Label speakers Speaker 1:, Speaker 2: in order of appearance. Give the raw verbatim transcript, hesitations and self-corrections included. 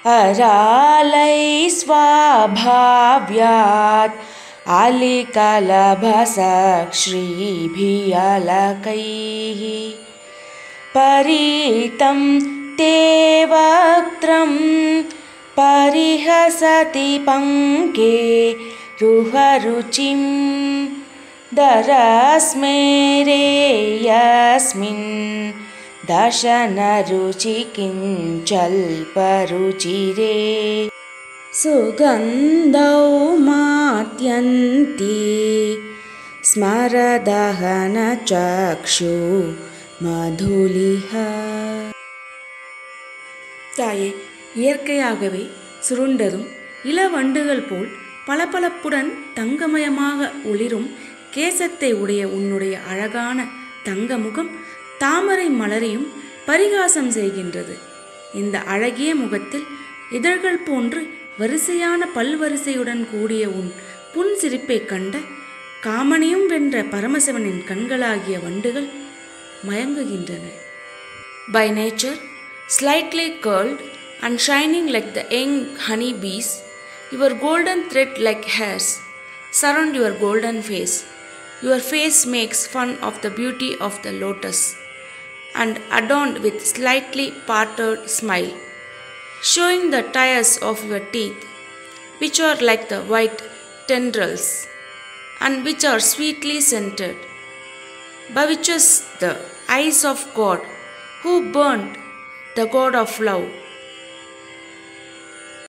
Speaker 1: अरालै स्वाभाव्यात् आलिकलभसक्श्रीभियलकैः परितं ते वक्त्रं परिहसति पङ्के रुहरुचिं दरस्मेरे यस्मिन् दशनरुचिकिञ्चल्परुचिरे सुगन्धौ मात्यन्ति स्मरदहनचक्षु मधुलिहा. தாயே, இயற்கையாகவே சுருண்டதும் இளவண்டுகள் போல் பளபளப்புடன் தங்கமயமாக ஒளிரும் கேசத்தை உடைய உன்னுடைய அழகான தங்க முகம் தாமரை மலரையும் பரிகாசம் செய்கின்றது. இந்த அழகிய முகத்தில் இதழ்கள் போன்று வரிசையான பல்வரிசையுடன் கூடிய உன் புன் சிரிப்பை கண்ட காமனையும் வென்ற பரமசிவனின் கண்களாகிய வண்டுகள் மயங்குகின்றன. By nature, slightly curled and shining like the young honey bees, your golden thread like hairs surround your golden face. Your face makes fun of the beauty of the lotus and adorned with slightly parted smile, showing the tiers of your teeth, which are like the white tendrils and which are sweetly scented, bewitches the eyes of God who burnt, the God of love,